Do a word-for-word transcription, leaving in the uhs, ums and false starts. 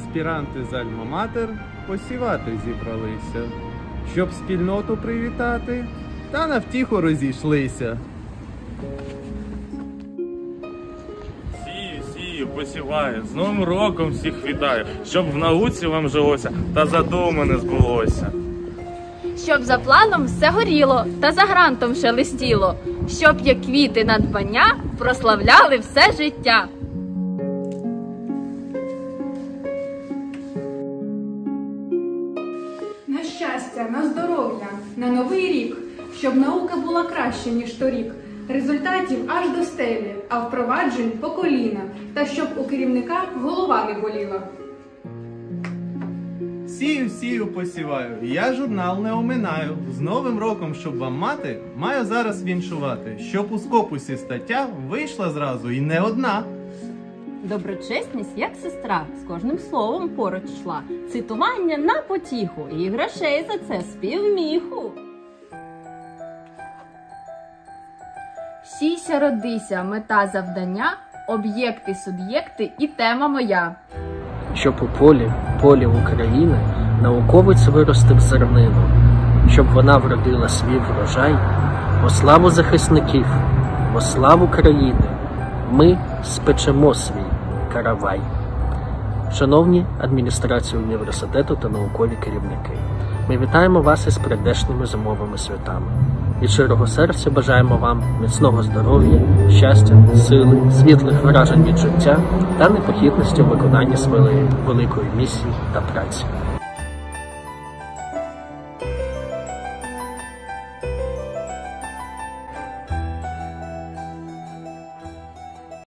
аспіранти з Альма-Матер посівати зібралися, щоб спільноту привітати, та на втіху розійшлися. Сію, сію, посіваю, з Новим роком всіх вітаю, щоб в науці вам жилося та задумане збулося. Щоб за планом все горіло та за грантом шелестіло, щоб як квіти надбання прославляли все життя. На щастя, на здоров'я, на новий рік, щоб наука була краще, ніж торік, результатів аж до стелі, а впроваджень по коліна, та щоб у керівника голова не боліла. Сію, сію, посіваю, я журнал не оминаю. З Новим роком, щоб вам мати, маю зараз віншувати, щоб у скопусі стаття вийшла зразу і не одна. Доброчесність, як сестра, з кожним словом поруч йшла. Цитування на потіху і грошей за це співміху. Сійся, родися, мета завдання, об'єкти, суб'єкти і тема моя. Щоб у полі, полі України, науковець виростив зернину, щоб вона вродила свій врожай, во славу захисників, во славу країни, ми спечемо свій каравай. Шановні адміністрації університету та наукові керівники, ми вітаємо вас із прийдешніми зимовими святами. Від щирого серця бажаємо вам міцного здоров'я, щастя, сили, світлих вражень від життя та непохитності у виконанні своєї великої місії та праці.